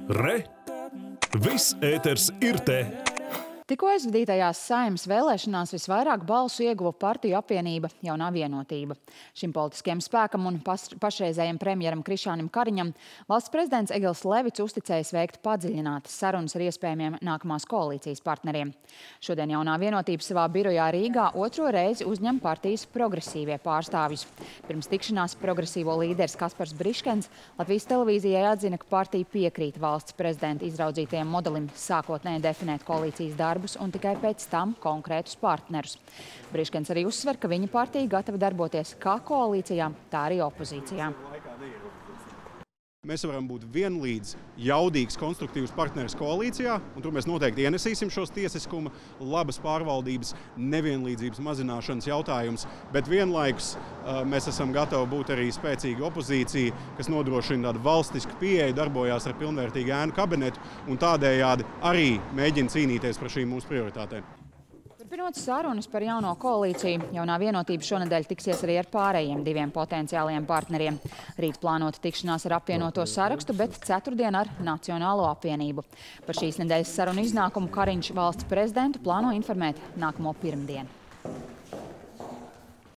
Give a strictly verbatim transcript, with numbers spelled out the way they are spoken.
Re! Viss ēters ir te! Tikko aizvadītajās Saeimas vēlēšanās visvairāk balsu ieguva partiju apvienība Jaunā vienotība. Šim politiskajam spēkam un pašreizējam premjeram Krišjānim Kariņam valsts prezidents Egils Levits uzticējis veikt padziļinātas sarunas ar iespējamiem nākamās koalīcijas partneriem. Šodien Jaunā vienotība savā birojā Rīgā otro reizi uzņem partijas progresīvie pārstāvjus. Pirms tikšanās progresīvo līderis Kaspars Briškens Latvijas televīzijai atzina, ka partija piekrīt valsts prezidenta izraudzītajam modelim sākotnēji definēt koalīcijas darbu un tikai pēc tam konkrētus partnerus. Briškens arī uzsver, ka viņa partija gatava darboties kā koalīcijā, tā arī opozīcijā. Mēs varam būt vienlīdz jaudīgs, konstruktīvs partneris koalīcijā, un tur mēs noteikti ienesīsim šos tiesiskuma, labas pārvaldības, nevienlīdzības mazināšanas jautājumus, bet vienlaikus uh, mēs esam gatavi būt arī spēcīga opozīcija, kas nodrošina tādu valstisku pieeju, darbojās ar pilnvērtīgu ēnu kabinetu un tādējādi arī mēģina cīnīties par šīm mūsu prioritātēm. Turpinot sarunas par jauno koalīciju, Jaunā vienotība šonedēļ tiksies arī ar pārējiem diviem potenciāliem partneriem. Rīt plānota tikšanās ar apvienoto sarakstu, bet ceturtdien ar Nacionālo apvienību. Par šīs nedēļas sarunu iznākumu Kariņš valsts prezidentu plāno informēt nākamo pirmdienu.